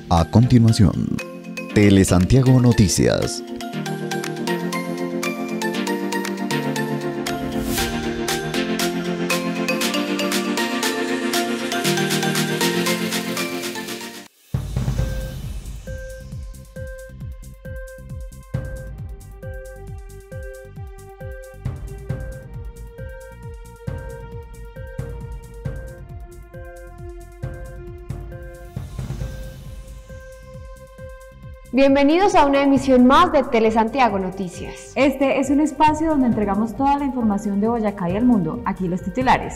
A continuación, Telesantiago Noticias. Bienvenidos a una emisión más de Telesantiago Noticias. Este es un espacio donde entregamos toda la información de Boyacá y el mundo. Aquí los titulares.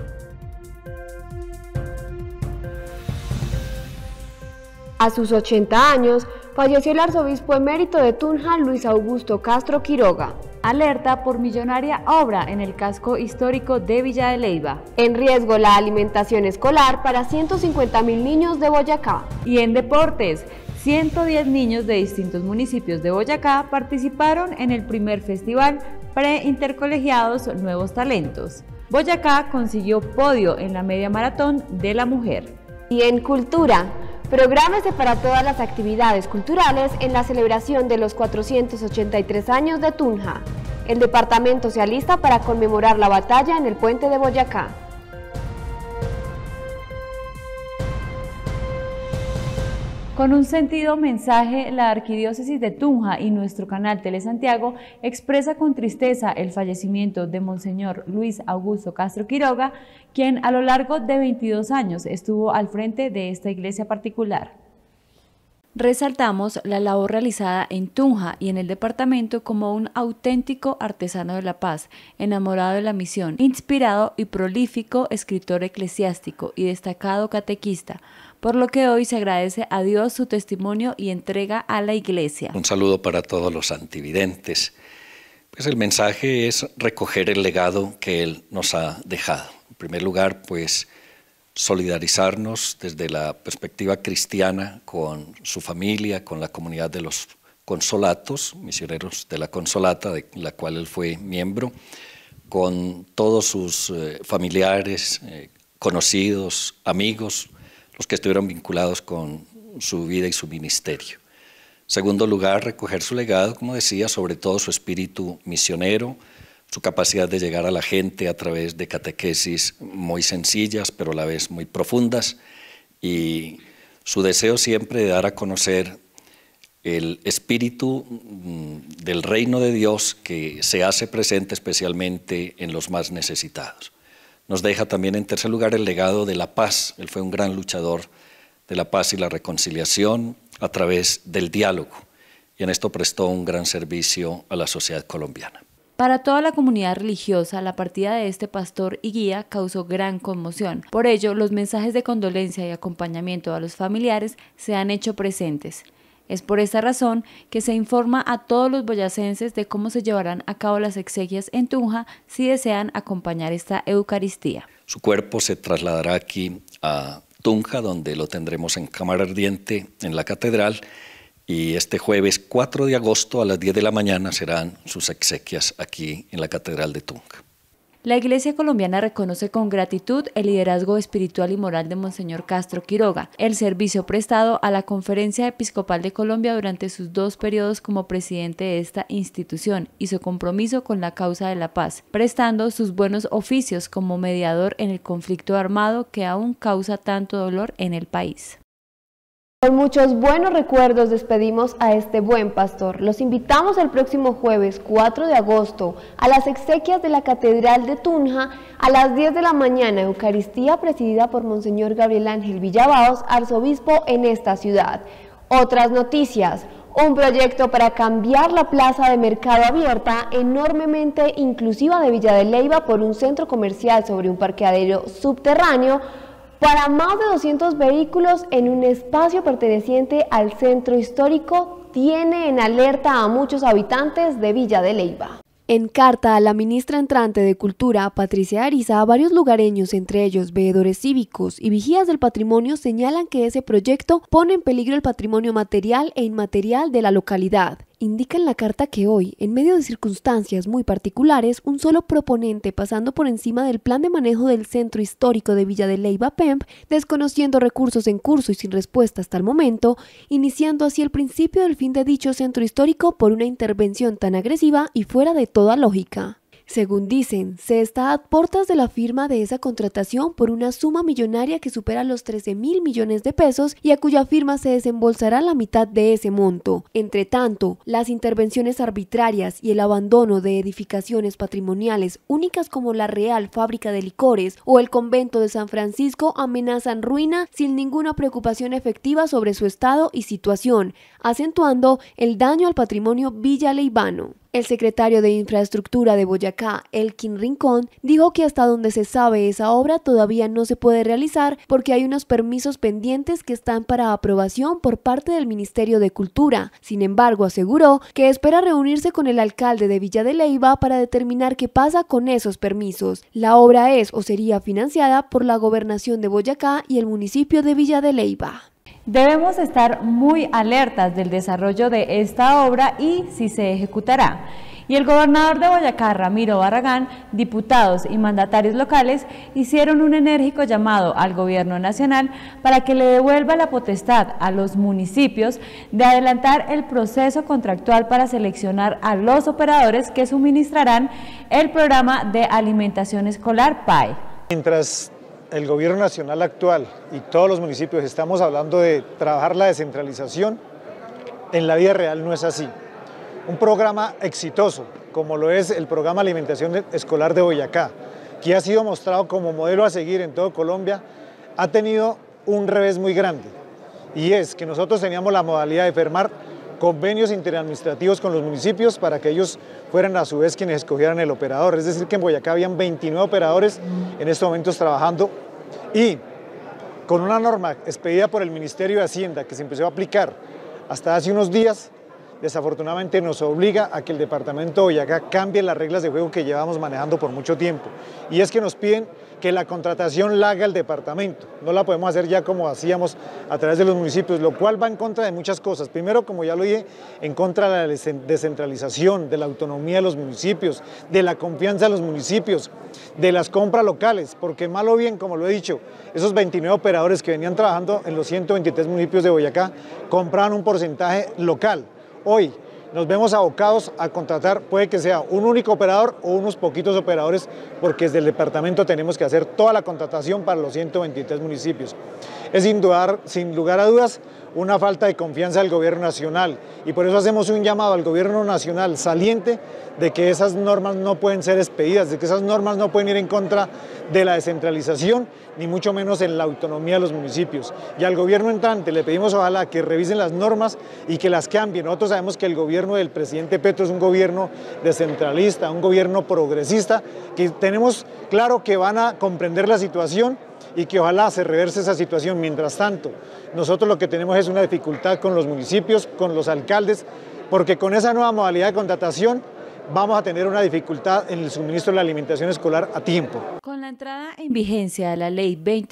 A sus 80 años, falleció el arzobispo emérito de Tunja, Luis Augusto Castro Quiroga. Alerta por millonaria obra en el casco histórico de Villa de Leyva. En riesgo la alimentación escolar para 150.000 niños de Boyacá. Y en deportes, 110 niños de distintos municipios de Boyacá participaron en el primer festival pre-intercolegiados Nuevos Talentos. Boyacá consiguió podio en la media maratón de la mujer. Y en cultura, prográmese para todas las actividades culturales en la celebración de los 483 años de Tunja. El departamento se alista para conmemorar la batalla en el puente de Boyacá. Con un sentido mensaje, la Arquidiócesis de Tunja y nuestro canal Telesantiago expresa con tristeza el fallecimiento de Monseñor Luis Augusto Castro Quiroga, quien a lo largo de 22 años estuvo al frente de esta iglesia particular. Resaltamos la labor realizada en Tunja y en el departamento como un auténtico artesano de la paz, enamorado de la misión, inspirado y prolífico escritor eclesiástico y destacado catequista, por lo que hoy se agradece a Dios su testimonio y entrega a la Iglesia. Un saludo para todos los antividentes. Pues el mensaje es recoger el legado que él nos ha dejado. En primer lugar, pues solidarizarnos desde la perspectiva cristiana con su familia, con la comunidad de los consolatos, misioneros de la Consolata, de la cual él fue miembro, con todos sus familiares, conocidos, amigos, los que estuvieron vinculados con su vida y su ministerio. En segundo lugar, recoger su legado, como decía, sobre todo su espíritu misionero, su capacidad de llegar a la gente a través de catequesis muy sencillas, pero a la vez muy profundas, y su deseo siempre de dar a conocer el espíritu del reino de Dios que se hace presente especialmente en los más necesitados. Nos deja también en tercer lugar el legado de la paz. Él fue un gran luchador de la paz y la reconciliación a través del diálogo, y en esto prestó un gran servicio a la sociedad colombiana. Para toda la comunidad religiosa, la partida de este pastor y guía causó gran conmoción. Por ello, los mensajes de condolencia y acompañamiento a los familiares se han hecho presentes. Es por esta razón que se informa a todos los boyacenses de cómo se llevarán a cabo las exequias en Tunja si desean acompañar esta Eucaristía. Su cuerpo se trasladará aquí a Tunja, donde lo tendremos en cámara ardiente en la catedral, y este jueves 4 de agosto a las 10 de la mañana serán sus exequias aquí en la catedral de Tunja. La Iglesia colombiana reconoce con gratitud el liderazgo espiritual y moral de Monseñor Castro Quiroga, el servicio prestado a la Conferencia Episcopal de Colombia durante sus 2 periodos como presidente de esta institución y su compromiso con la causa de la paz, prestando sus buenos oficios como mediador en el conflicto armado que aún causa tanto dolor en el país. Con muchos buenos recuerdos despedimos a este buen pastor. Los invitamos el próximo jueves 4 de agosto a las exequias de la Catedral de Tunja a las 10 de la mañana, Eucaristía presidida por Monseñor Gabriel Ángel Villabaos, arzobispo en esta ciudad. Otras noticias: un proyecto para cambiar la plaza de Mercado Abierta, enormemente inclusiva de Villa de Leyva, por un centro comercial sobre un parqueadero subterráneo, para más de 200 vehículos en un espacio perteneciente al centro histórico, tiene en alerta a muchos habitantes de Villa de Leyva. En carta a la ministra entrante de Cultura, Patricia Ariza, varios lugareños, entre ellos veedores cívicos y vigías del patrimonio, señalan que ese proyecto pone en peligro el patrimonio material e inmaterial de la localidad indica en la carta que hoy, en medio de circunstancias muy particulares, un solo proponente pasando por encima del plan de manejo del centro histórico de Villa de Leyva PEMP, desconociendo recursos en curso y sin respuesta hasta el momento, iniciando así el principio del fin de dicho centro histórico por una intervención tan agresiva y fuera de toda lógica. Según dicen, se está a puertas de la firma de esa contratación por una suma millonaria que supera los 13.000 millones de pesos y a cuya firma se desembolsará la mitad de ese monto. Entre tanto, las intervenciones arbitrarias y el abandono de edificaciones patrimoniales únicas como la Real Fábrica de Licores o el Convento de San Francisco amenazan ruina sin ninguna preocupación efectiva sobre su estado y situación, acentuando el daño al patrimonio villaleivano. El secretario de Infraestructura de Boyacá, Elkin Rincón, dijo que hasta donde se sabe esa obra todavía no se puede realizar porque hay unos permisos pendientes que están para aprobación por parte del Ministerio de Cultura. Sin embargo, aseguró que espera reunirse con el alcalde de Villa de Leyva para determinar qué pasa con esos permisos. La obra es o sería financiada por la Gobernación de Boyacá y el municipio de Villa de Leyva. Debemos estar muy alertas del desarrollo de esta obra y si se ejecutará. Y el gobernador de Boyacá, Ramiro Barragán, diputados y mandatarios locales hicieron un enérgico llamado al gobierno nacional para que le devuelva la potestad a los municipios de adelantar el proceso contractual para seleccionar a los operadores que suministrarán el programa de alimentación escolar PAE. Mientras el gobierno nacional actual y todos los municipios estamos hablando de trabajar la descentralización, en la vida real no es así. Un programa exitoso, como lo es el programa Alimentación Escolar de Boyacá, que ha sido mostrado como modelo a seguir en todo Colombia, ha tenido un revés muy grande, y es que nosotros teníamos la modalidad de firmar convenios interadministrativos con los municipios para que ellos fueran a su vez quienes escogieran el operador. Es decir, que en Boyacá habían 29 operadores en estos momentos trabajando y con una norma expedida por el Ministerio de Hacienda que se empezó a aplicar hasta hace unos días, desafortunadamente nos obliga a que el departamento de Boyacá cambie las reglas de juego que llevamos manejando por mucho tiempo. Y es que nos piden que la contratación la haga el departamento, no la podemos hacer ya como hacíamos a través de los municipios, lo cual va en contra de muchas cosas. Primero, como ya lo dije, en contra de la descentralización, de la autonomía de los municipios, de la confianza de los municipios, de las compras locales, porque mal o bien, como lo he dicho, esos 29 operadores que venían trabajando en los 123 municipios de Boyacá compraban un porcentaje local. Hoy nos vemos abocados a contratar, puede que sea un único operador o unos poquitos operadores, porque desde el departamento tenemos que hacer toda la contratación para los 123 municipios. Es sin lugar a dudas una falta de confianza del gobierno nacional y por eso hacemos un llamado al gobierno nacional saliente de que esas normas no pueden ser expedidas, de que esas normas no pueden ir en contra de la descentralización, ni mucho menos en la autonomía de los municipios. Y al gobierno entrante le pedimos ojalá que revisen las normas y que las cambien. Nosotros sabemos que el gobierno del presidente Petro es un gobierno descentralista, un gobierno progresista, que tenemos claro que van a comprender la situación y que ojalá se reverse esa situación. Mientras tanto, nosotros lo que tenemos es una dificultad con los municipios, con los alcaldes, porque con esa nueva modalidad de contratación vamos a tener una dificultad en el suministro de la alimentación escolar a tiempo. Con la entrada en vigencia de la Ley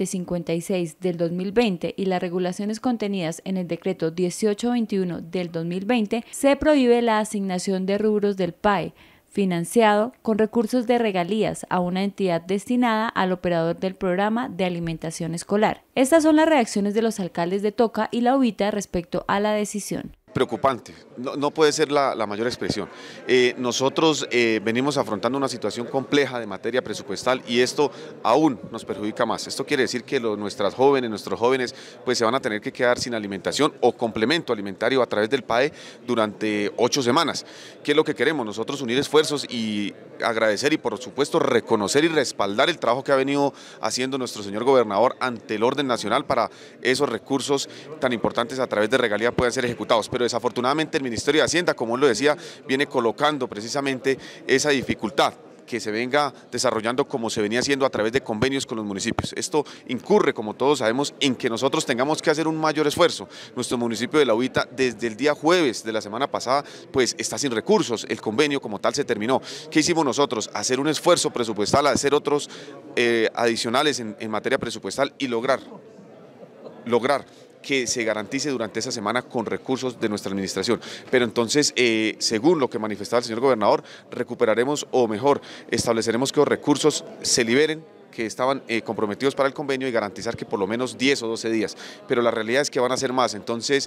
2056 del 2020 y las regulaciones contenidas en el Decreto 1821 del 2020, se prohíbe la asignación de rubros del PAE, financiado con recursos de regalías a una entidad destinada al operador del programa de alimentación escolar. Estas son las reacciones de los alcaldes de Toca y La Uvita respecto a la decisión. Preocupante, no puede ser la mayor expresión. Nosotros venimos afrontando una situación compleja de materia presupuestal y esto aún nos perjudica más. Esto quiere decir que nuestros jóvenes pues se van a tener que quedar sin alimentación o complemento alimentario a través del PAE durante 8 semanas. ¿Qué es lo que queremos? Nosotros unir esfuerzos y agradecer y por supuesto reconocer y respaldar el trabajo que ha venido haciendo nuestro señor gobernador ante el orden nacional para esos recursos tan importantes a través de regalía puedan ser ejecutados. Pero desafortunadamente el Ministerio de Hacienda, como él lo decía, viene colocando precisamente esa dificultad que se venga desarrollando como se venía haciendo a través de convenios con los municipios. Esto incurre, como todos sabemos, en que nosotros tengamos que hacer un mayor esfuerzo. Nuestro municipio de La Uvita, desde el día jueves de la semana pasada, pues está sin recursos, el convenio como tal se terminó. ¿Qué hicimos nosotros? Hacer un esfuerzo presupuestal, hacer otros adicionales en materia presupuestal y lograr que se garantice durante esa semana con recursos de nuestra administración. Pero entonces, según lo que manifestaba el señor gobernador, recuperaremos, o mejor, estableceremos que los recursos se liberen que estaban comprometidos para el convenio y garantizar que por lo menos 10 o 12 días, pero la realidad es que van a ser más. Entonces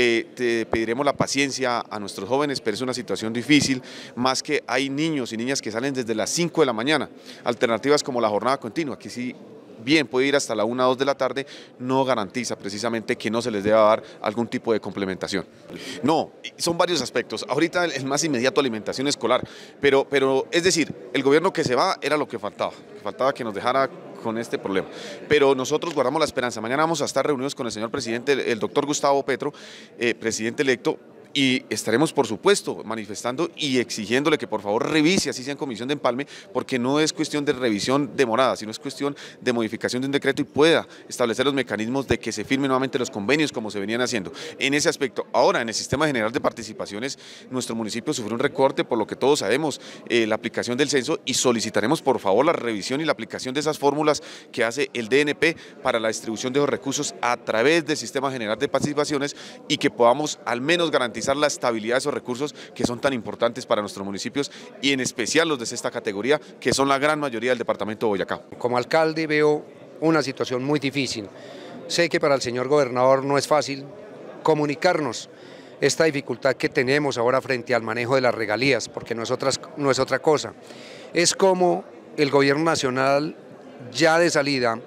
te pediremos la paciencia a nuestros jóvenes, pero es una situación difícil, más que hay niños y niñas que salen desde las 5 de la mañana, alternativas como la jornada continua, que sí bien puede ir hasta la 1 o 2 de la tarde, no garantiza precisamente que no se les deba dar algún tipo de complementación. No, son varios aspectos. Ahorita el más inmediato, alimentación escolar, pero es decir, el gobierno que se va era lo que faltaba que nos dejara con este problema. Pero nosotros guardamos la esperanza. Mañana vamos a estar reunidos con el señor presidente, el doctor Gustavo Petro, presidente electo, y estaremos, por supuesto, manifestando y exigiéndole que por favor revise, así sea en comisión de empalme, porque no es cuestión de revisión demorada, sino es cuestión de modificación de un decreto y pueda establecer los mecanismos de que se firmen nuevamente los convenios como se venían haciendo. En ese aspecto, ahora en el sistema general de participaciones, nuestro municipio sufrió un recorte, por lo que todos sabemos, la aplicación del censo, y solicitaremos por favor la revisión y la aplicación de esas fórmulas que hace el DNP para la distribución de los recursos a través del sistema general de participaciones, y que podamos al menos garantizar la estabilidad de esos recursos que son tan importantes para nuestros municipios, y en especial los de esta categoría, que son la gran mayoría del departamento de Boyacá. Como alcalde veo una situación muy difícil. Sé que para el señor gobernador no es fácil comunicarnos esta dificultad que tenemos ahora frente al manejo de las regalías, porque no es otra cosa. Es como el gobierno nacional ya de salida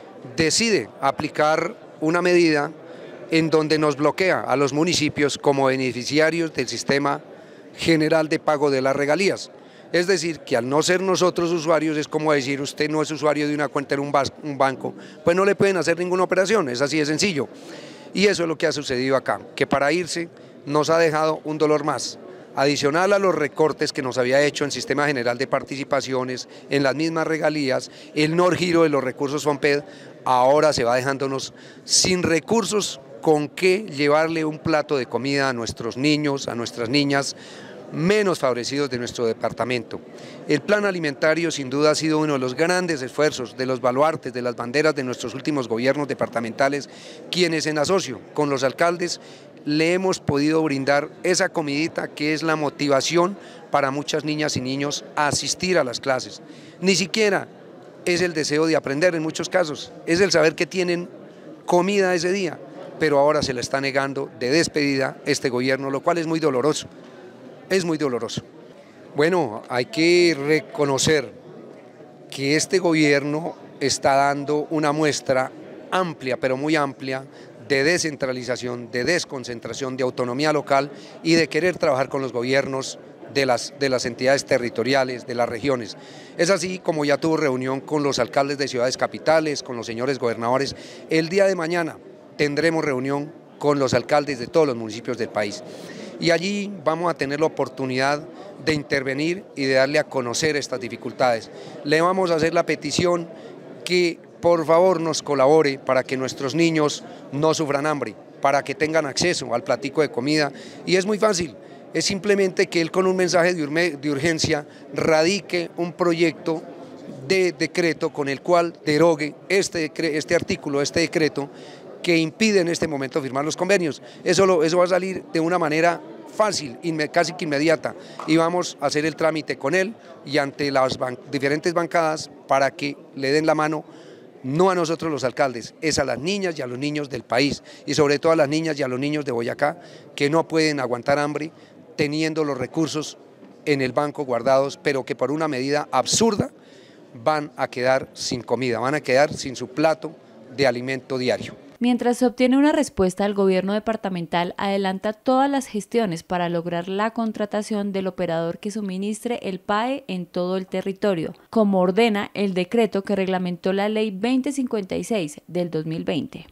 decide aplicar una medida en donde nos bloquea a los municipios como beneficiarios del sistema general de pago de las regalías. Es decir, que al no ser nosotros usuarios, es como decir usted no es usuario de una cuenta en un banco, pues no le pueden hacer ninguna operación, es así de sencillo. Y eso es lo que ha sucedido acá, que para irse nos ha dejado un dolor más. Adicional a los recortes que nos había hecho en Sistema General de Participaciones, en las mismas regalías, el no giro de los recursos FOMPED, ahora se va dejándonos sin recursos con qué llevarle un plato de comida a nuestros niños, a nuestras niñas menos favorecidos de nuestro departamento. El plan alimentario sin duda ha sido uno de los grandes esfuerzos, de los baluartes, de las banderas de nuestros últimos gobiernos departamentales, quienes en asocio con los alcaldes le hemos podido brindar esa comidita que es la motivación para muchas niñas y niños a asistir a las clases. Ni siquiera es el deseo de aprender en muchos casos, es el saber que tienen comida ese día, pero ahora se le está negando de despedida este gobierno, lo cual es muy doloroso, es muy doloroso. Bueno, hay que reconocer que este gobierno está dando una muestra amplia, pero muy amplia, de descentralización, de desconcentración, de autonomía local y de querer trabajar con los gobiernos de las entidades territoriales, de las regiones. Es así como ya tuvo reunión con los alcaldes de ciudades capitales, con los señores gobernadores. El día de mañana tendremos reunión con los alcaldes de todos los municipios del país. Y allí vamos a tener la oportunidad de intervenir y de darle a conocer estas dificultades. Le vamos a hacer la petición que por favor nos colabore para que nuestros niños no sufran hambre, para que tengan acceso al platico de comida. Y es muy fácil, es simplemente que él con un mensaje de urgencia radique un proyecto de decreto con el cual derogue este artículo, este decreto, que impide en este momento firmar los convenios. Eso va a salir de una manera fácil, casi que inmediata, y vamos a hacer el trámite con él y ante las diferentes bancadas para que le den la mano, no a nosotros los alcaldes, es a las niñas y a los niños del país, y sobre todo a las niñas y a los niños de Boyacá, que no pueden aguantar hambre teniendo los recursos en el banco guardados, pero que por una medida absurda van a quedar sin comida, van a quedar sin su plato de alimento diario. Mientras se obtiene una respuesta, el gobierno departamental adelanta todas las gestiones para lograr la contratación del operador que suministre el PAE en todo el territorio, como ordena el decreto que reglamentó la Ley 2056 del 2020.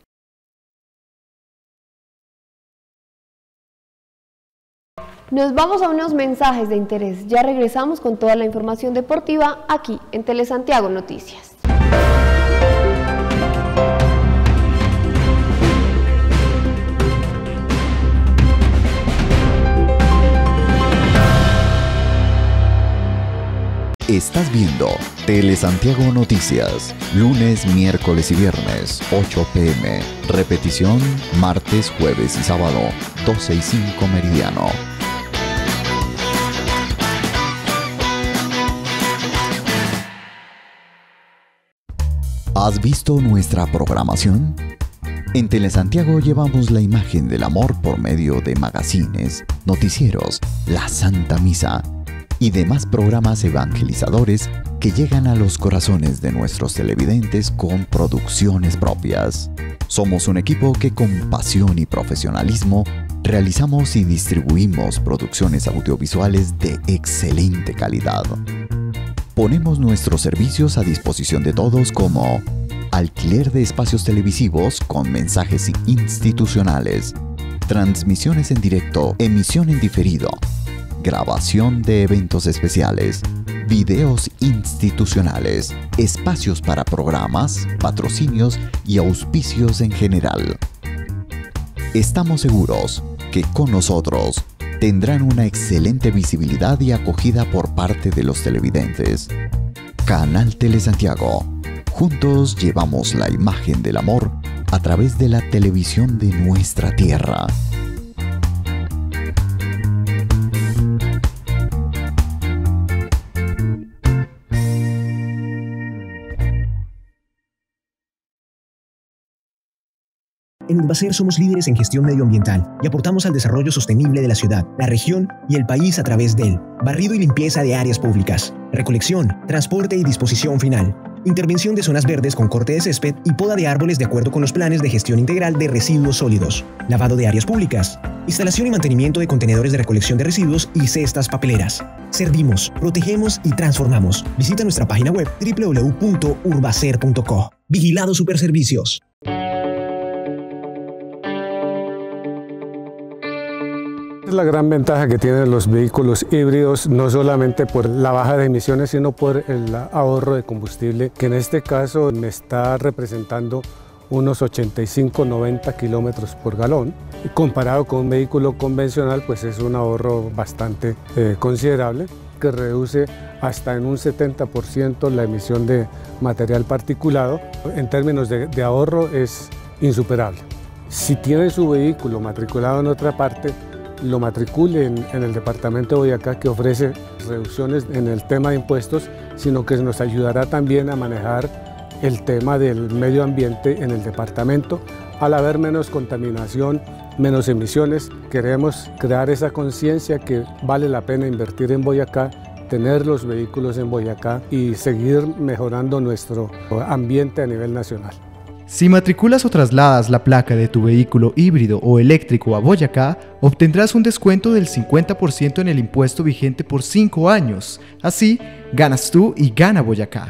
Nos vamos a unos mensajes de interés. Ya regresamos con toda la información deportiva aquí en Telesantiago Noticias. Estás viendo Telesantiago Noticias, lunes, miércoles y viernes, 8 p.m. Repetición, martes, jueves y sábado, 12 y 5 meridiano. ¿Has visto nuestra programación? En Telesantiago llevamos la imagen del amor por medio de magazines, noticieros, la Santa Misa y demás programas evangelizadores que llegan a los corazones de nuestros televidentes con producciones propias. Somos un equipo que con pasión y profesionalismo realizamos y distribuimos producciones audiovisuales de excelente calidad. Ponemos nuestros servicios a disposición de todos como alquiler de espacios televisivos con mensajes institucionales, transmisiones en directo, emisión en diferido, grabación de eventos especiales, videos institucionales, espacios para programas, patrocinios y auspicios en general. Estamos seguros que con nosotros tendrán una excelente visibilidad y acogida por parte de los televidentes. Canal Telesantiago. Juntos llevamos la imagen del amor a través de la televisión de nuestra tierra. En Urbacer somos líderes en gestión medioambiental y aportamos al desarrollo sostenible de la ciudad, la región y el país a través del barrido y limpieza de áreas públicas, recolección, transporte y disposición final, intervención de zonas verdes con corte de césped y poda de árboles de acuerdo con los planes de gestión integral de residuos sólidos, lavado de áreas públicas, instalación y mantenimiento de contenedores de recolección de residuos y cestas papeleras. Servimos, protegemos y transformamos. Visita nuestra página web www.urbacer.co. Vigilado Superservicios. Es la gran ventaja que tienen los vehículos híbridos, no solamente por la baja de emisiones, sino por el ahorro de combustible, que en este caso me está representando unos 85-90 kilómetros por galón. Y comparado con un vehículo convencional, pues es un ahorro bastante considerable, que reduce hasta en un 70% la emisión de material particulado. En términos de ahorro es insuperable. Si tiene su vehículo matriculado en otra parte, lo matricule en el departamento de Boyacá, que ofrece reducciones en el tema de impuestos, sino que nos ayudará también a manejar el tema del medio ambiente en el departamento. Al haber menos contaminación, menos emisiones, queremos crear esa conciencia que vale la pena invertir en Boyacá, tener los vehículos en Boyacá y seguir mejorando nuestro ambiente a nivel nacional. Si matriculas o trasladas la placa de tu vehículo híbrido o eléctrico a Boyacá, obtendrás un descuento del 50% en el impuesto vigente por 5 años. Así, ganas tú y gana Boyacá.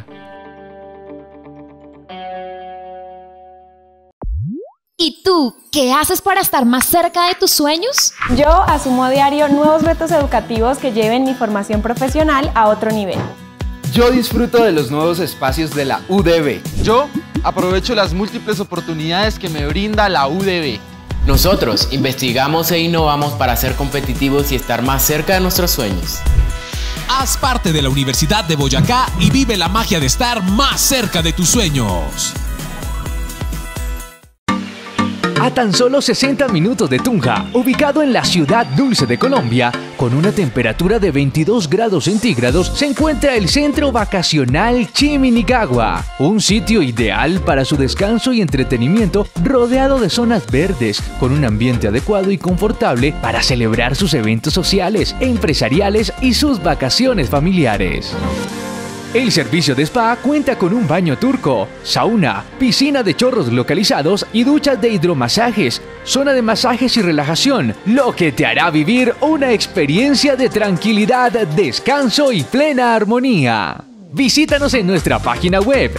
¿Y tú, qué haces para estar más cerca de tus sueños? Yo asumo a diario nuevos retos educativos que lleven mi formación profesional a otro nivel. Yo disfruto de los nuevos espacios de la UDB. Yo aprovecho las múltiples oportunidades que me brinda la UDB. Nosotros investigamos e innovamos para ser competitivos y estar más cerca de nuestros sueños. Haz parte de la Universidad de Boyacá y vive la magia de estar más cerca de tus sueños. A tan solo 60 minutos de Tunja, ubicado en la ciudad dulce de Colombia, con una temperatura de 22 grados centígrados, se encuentra el Centro Vacacional Chiminigagua, un sitio ideal para su descanso y entretenimiento, rodeado de zonas verdes, con un ambiente adecuado y confortable para celebrar sus eventos sociales, empresariales y sus vacaciones familiares. El servicio de spa cuenta con un baño turco, sauna, piscina de chorros localizados y duchas de hidromasajes, zona de masajes y relajación, lo que te hará vivir una experiencia de tranquilidad, descanso y plena armonía. Visítanos en nuestra página web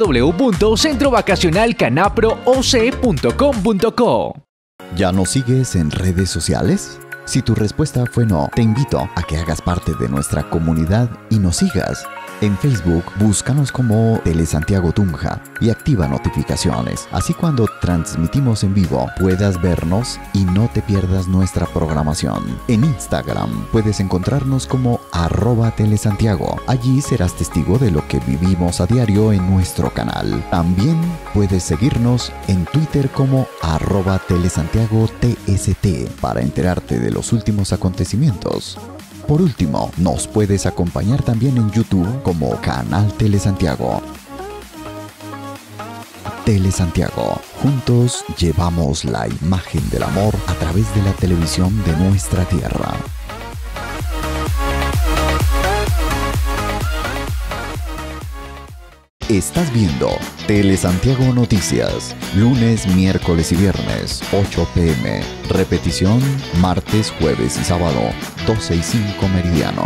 www.centrovacacionalcanaprooc.com.co. ¿Ya nos sigues en redes sociales? Si tu respuesta fue no, te invito a que hagas parte de nuestra comunidad y nos sigas. En Facebook, búscanos como Telesantiago Tunja y activa notificaciones. Así cuando transmitimos en vivo, puedas vernos y no te pierdas nuestra programación. En Instagram, puedes encontrarnos como @Telesantiago. Allí serás testigo de lo que vivimos a diario en nuestro canal. También puedes seguirnos en Twitter como @TelesantiagoTST para enterarte de los últimos acontecimientos. Por último, nos puedes acompañar también en YouTube como Canal Telesantiago. Telesantiago, juntos llevamos la imagen del amor a través de la televisión de nuestra tierra. Estás viendo Telesantiago Noticias, lunes, miércoles y viernes, 8 p.m. Repetición, martes, jueves y sábado, 12 y 5 meridiano.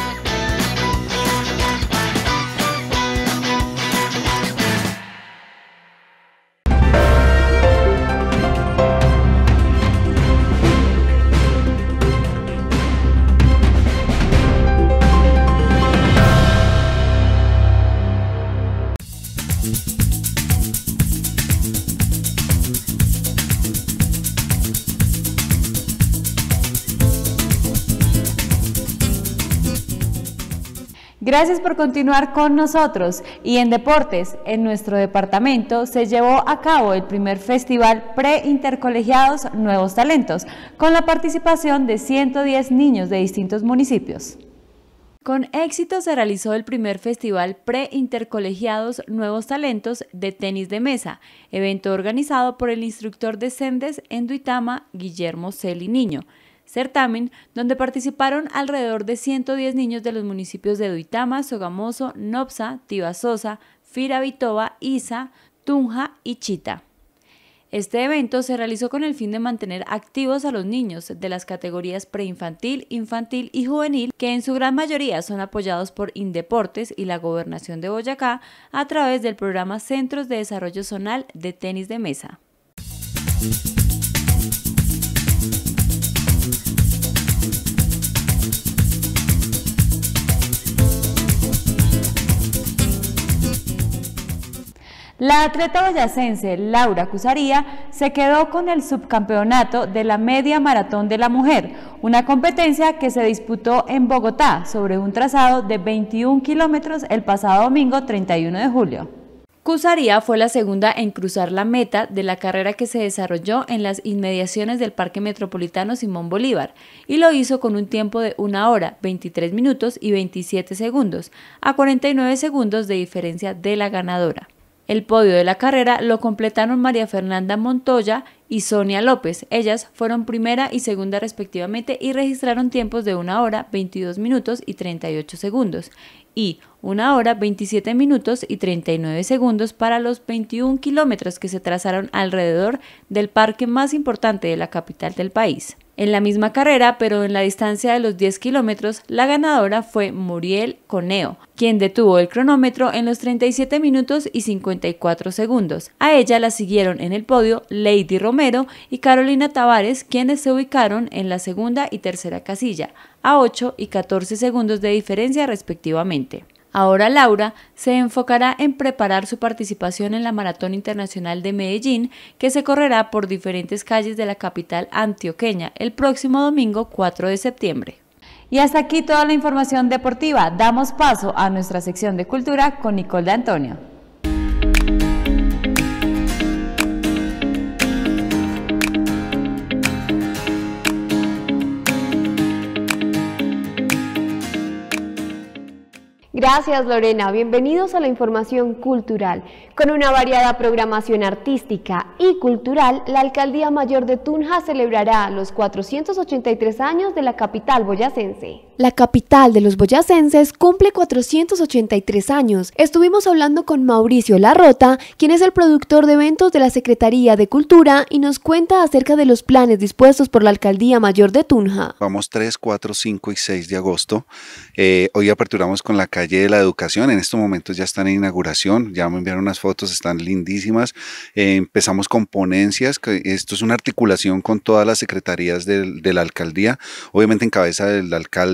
Gracias por continuar con nosotros. Y en deportes, en nuestro departamento se llevó a cabo el primer festival Pre-Intercolegiados Nuevos Talentos, con la participación de 110 niños de distintos municipios. Con éxito se realizó el primer festival Pre-Intercolegiados Nuevos Talentos de tenis de mesa, evento organizado por el instructor de Sendes en Duitama, Guillermo Celi Niño. Certamen donde participaron alrededor de 110 niños de los municipios de Duitama, Sogamoso, Nopsa, Tibasosa, Firavitoba, Isa, Tunja y Chita. Este evento se realizó con el fin de mantener activos a los niños de las categorías preinfantil, infantil y juvenil, que en su gran mayoría son apoyados por Indeportes y la Gobernación de Boyacá a través del programa Centros de Desarrollo Zonal de Tenis de Mesa. La atleta boyacense Laura Cusaría se quedó con el subcampeonato de la Media Maratón de la Mujer, una competencia que se disputó en Bogotá sobre un trazado de 21 kilómetros el pasado domingo 31 de julio. Cusaría fue la segunda en cruzar la meta de la carrera que se desarrolló en las inmediaciones del Parque Metropolitano Simón Bolívar y lo hizo con un tiempo de 1 hora, 23 minutos y 27 segundos, a 49 segundos de diferencia de la ganadora. El podio de la carrera lo completaron María Fernanda Montoya y Sonia López. Ellas fueron primera y segunda respectivamente y registraron tiempos de 1 hora, 22 minutos y 38 segundos y 1 hora, 27 minutos y 39 segundos para los 21 kilómetros que se trazaron alrededor del parque más importante de la capital del país. En la misma carrera, pero en la distancia de los 10 kilómetros, la ganadora fue Muriel Coneo, quien detuvo el cronómetro en los 37 minutos y 54 segundos. A ella la siguieron en el podio Lady Romero y Carolina Tavares, quienes se ubicaron en la segunda y tercera casilla, a 8 y 14 segundos de diferencia respectivamente. Ahora Laura se enfocará en preparar su participación en la Maratón Internacional de Medellín, que se correrá por diferentes calles de la capital antioqueña el próximo domingo 4 de septiembre. Y hasta aquí toda la información deportiva. Damos paso a nuestra sección de cultura con Nicole de Antonio. Gracias Lorena, bienvenidos a la información cultural. Con una variada programación artística y cultural, la Alcaldía Mayor de Tunja celebrará los 483 años de la capital boyacense. La capital de los boyacenses cumple 483 años. Estuvimos hablando con Mauricio Larrota, quien es el productor de eventos de la Secretaría de Cultura y nos cuenta acerca de los planes dispuestos por la Alcaldía Mayor de Tunja. Vamos 3, 4, 5 y 6 de agosto. Hoy aperturamos con la calle de la Educación. En estos momentos ya están en inauguración. Ya me enviaron unas fotos, están lindísimas. Empezamos con ponencias. Esto es una articulación con todas las secretarías de la Alcaldía. Obviamente en cabeza del alcalde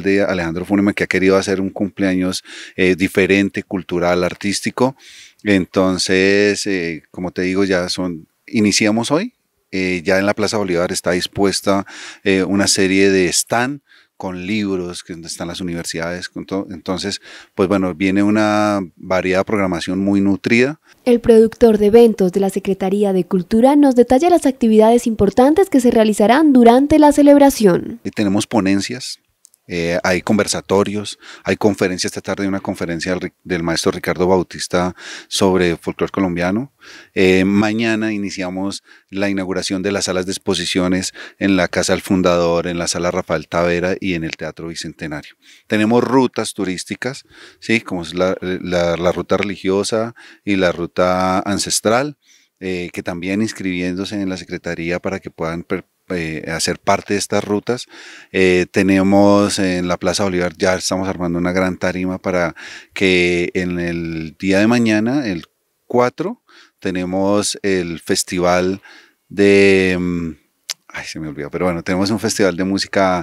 alcalde Alejandro Funeme, que ha querido hacer un cumpleaños diferente, cultural, artístico. Entonces, como te digo, iniciamos hoy. Ya en la Plaza Bolívar está dispuesta una serie de stand con libros, que donde están las universidades, entonces, pues bueno, viene una variada programación muy nutrida. El productor de eventos de la Secretaría de Cultura nos detalla las actividades importantes que se realizarán durante la celebración. Tenemos ponencias, hay conversatorios, hay conferencias. Esta tarde hay una conferencia del maestro Ricardo Bautista sobre folclore colombiano. Mañana iniciamos la inauguración de las salas de exposiciones en la Casa del Fundador, en la Sala Rafael Tavera y en el Teatro Bicentenario. Tenemos rutas turísticas, ¿sí? Como es la ruta religiosa y la ruta ancestral, que también inscribiéndose en la Secretaría para que puedan hacer parte de estas rutas. Tenemos en la Plaza Bolívar, ya estamos armando una gran tarima para que en el día de mañana, el 4, tenemos el festival de, se me olvidó, pero bueno, tenemos un festival de música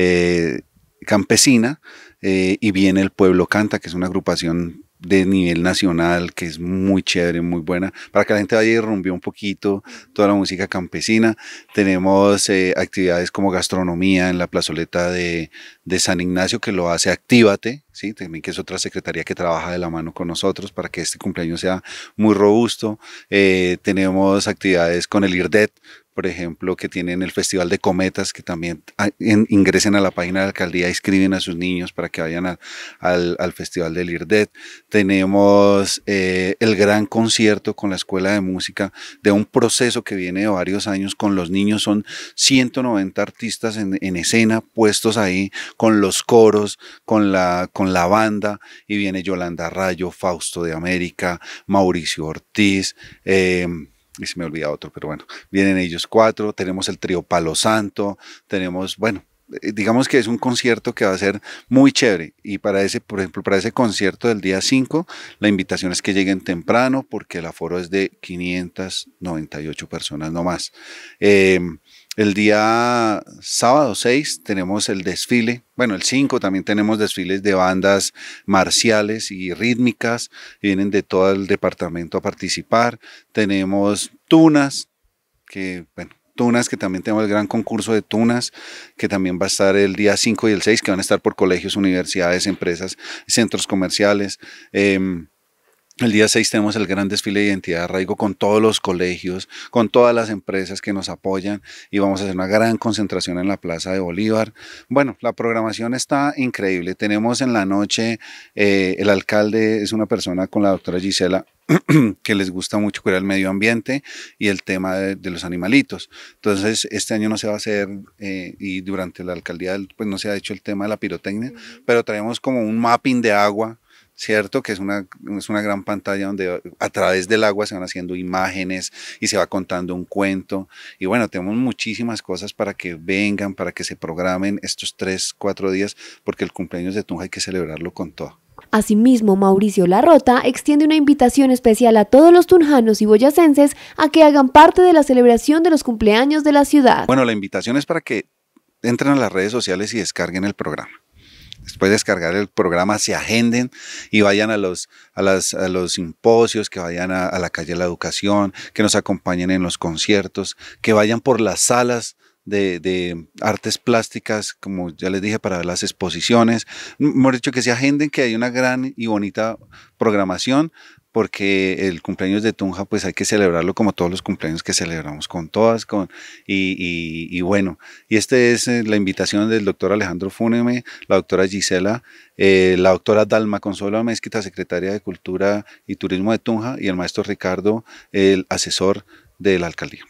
campesina, y viene el Pueblo Canta, que es una agrupación de nivel nacional, que es muy chévere, muy buena, para que la gente vaya y rumbee un poquito toda la música campesina. Tenemos actividades como gastronomía en la plazoleta de San Ignacio, que lo hace Actívate, ¿sí? También, que es otra secretaría que trabaja de la mano con nosotros para que este cumpleaños sea muy robusto. Tenemos actividades con el IRDET, por ejemplo, que tienen el Festival de Cometas, que también ingresen a la página de la alcaldía, inscriben a sus niños para que vayan al Festival del IRDET. Tenemos el gran concierto con la Escuela de Música, de un proceso que viene de varios años con los niños. Son 190 artistas en escena, puestos ahí con los coros, con la banda, y viene Yolanda Rayo, Fausto de América, Mauricio Ortiz, y se me olvida otro, pero bueno, vienen ellos 4, tenemos el trío Palo Santo, tenemos, bueno, digamos que es un concierto que va a ser muy chévere. Y para ese, por ejemplo, para ese concierto del día 5, la invitación es que lleguen temprano, porque el aforo es de 598 personas no más. El día sábado 6 tenemos el desfile, bueno, el 5 también tenemos desfiles de bandas marciales y rítmicas, vienen de todo el departamento a participar. Tenemos tunas, que también tenemos el gran concurso de tunas, que también va a estar el día 5 y el 6, que van a estar por colegios, universidades, empresas, centros comerciales. El día 6 tenemos el gran desfile de identidad de arraigo con todos los colegios, con todas las empresas que nos apoyan, y vamos a hacer una gran concentración en la Plaza de Bolívar. Bueno, la programación está increíble. Tenemos en la noche, el alcalde es una persona con la doctora Gisela, que les gusta mucho cuidar el medio ambiente y el tema de los animalitos. Entonces, este año no se va a hacer, y durante la alcaldía pues no se ha hecho el tema de la pirotecnia, pero traemos como un mapping de agua, ¿cierto? Que es una gran pantalla donde a través del agua se van haciendo imágenes y se va contando un cuento. Y bueno, tenemos muchísimas cosas para que vengan, para que se programen estos 3-4 días, porque el cumpleaños de Tunja hay que celebrarlo con todo. Asimismo, Mauricio Larrota extiende una invitación especial a todos los tunjanos y boyacenses a que hagan parte de la celebración de los cumpleaños de la ciudad. Bueno, la invitación es para que entren a las redes sociales y descarguen el programa. Después de descargar el programa, se agenden y vayan a los simposios, que vayan a la calle de la educación, que nos acompañen en los conciertos, que vayan por las salas de artes plásticas, como ya les dije, para ver las exposiciones. Hemos dicho que se agenden, que hay una gran y bonita programación, porque el cumpleaños de Tunja pues hay que celebrarlo como todos los cumpleaños que celebramos, con todas, y bueno, y esta es la invitación del doctor Alejandro Funeme, la doctora Gisela, la doctora Dalma Consuelo Mezquita, secretaria de Cultura y Turismo de Tunja, y el maestro Ricardo, el asesor de la alcaldía.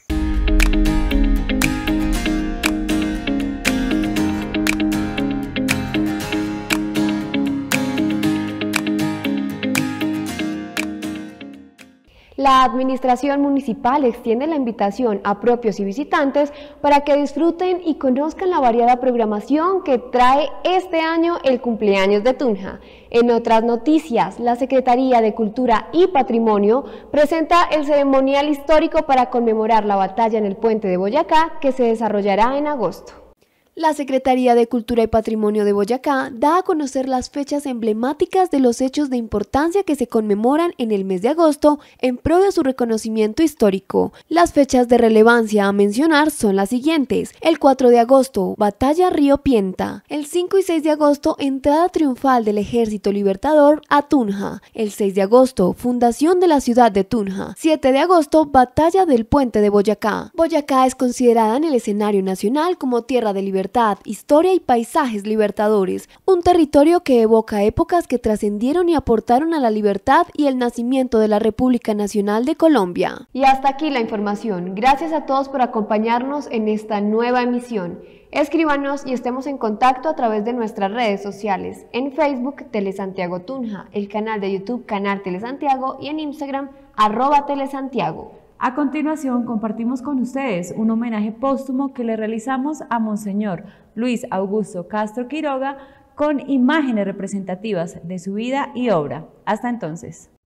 La Administración Municipal extiende la invitación a propios y visitantes para que disfruten y conozcan la variada programación que trae este año el cumpleaños de Tunja. En otras noticias, la Secretaría de Cultura y Patrimonio presenta el ceremonial histórico para conmemorar la batalla en el Puente de Boyacá, que se desarrollará en agosto. La Secretaría de Cultura y Patrimonio de Boyacá da a conocer las fechas emblemáticas de los hechos de importancia que se conmemoran en el mes de agosto en pro de su reconocimiento histórico. Las fechas de relevancia a mencionar son las siguientes: el 4 de agosto, Batalla Río Pienta; el 5 y 6 de agosto, entrada triunfal del Ejército Libertador a Tunja; el 6 de agosto, fundación de la ciudad de Tunja; 7 de agosto, Batalla del Puente de Boyacá. Boyacá es considerada en el escenario nacional como tierra de libertad, historia y paisajes libertadores, un territorio que evoca épocas que trascendieron y aportaron a la libertad y el nacimiento de la República Nacional de Colombia. Y hasta aquí la información. Gracias a todos por acompañarnos en esta nueva emisión. Escríbanos y estemos en contacto a través de nuestras redes sociales, en Facebook Telesantiago Tunja, el canal de YouTube Canal Telesantiago y en Instagram @Telesantiago. A continuación, compartimos con ustedes un homenaje póstumo que le realizamos a Monseñor Luis Augusto Castro Quiroga con imágenes representativas de su vida y obra. Hasta entonces.